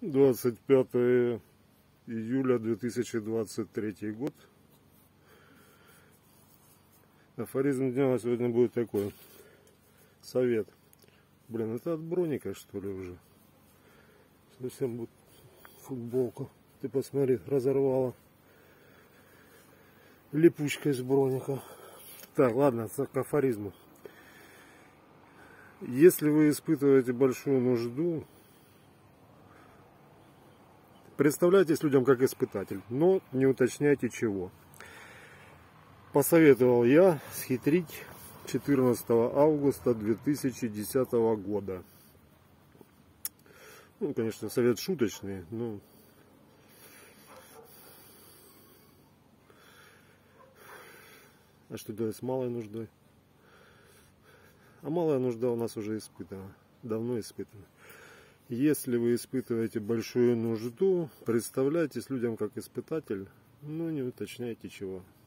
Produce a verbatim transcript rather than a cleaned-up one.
двадцать пятое июля две тысячи двадцать третий год. Афоризм дня сегодня будет такой. Совет. Блин, это от Броника, что ли, уже? Совсем будет футболку. Ты посмотри, разорвала. Липучка из Броника. Так, ладно, к афоризму. Если вы испытываете большую нужду, представляйтесь людям как испытатель, но не уточняйте чего. Посоветовал я схитрить четырнадцатого августа две тысячи десятого года. Ну, конечно, совет шуточный, но... А что делать с малой нуждой? А малая нужда у нас уже испытана, давно испытана. Если вы испытываете большую нужду, представляйтесь людям как испытатель, но не уточняйте чего.